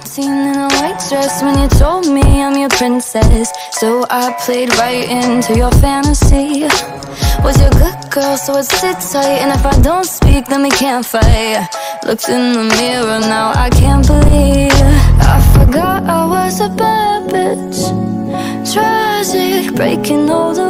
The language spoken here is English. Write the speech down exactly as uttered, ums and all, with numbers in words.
Seen in a white dress when you told me I'm your princess. So I played right into your fantasy. Was your good girl, so I'd sit tight. And if I don't speak, then we can't fight. Looked in the mirror, now I can't believe I forgot I was a bad bitch. Tragic, breaking all the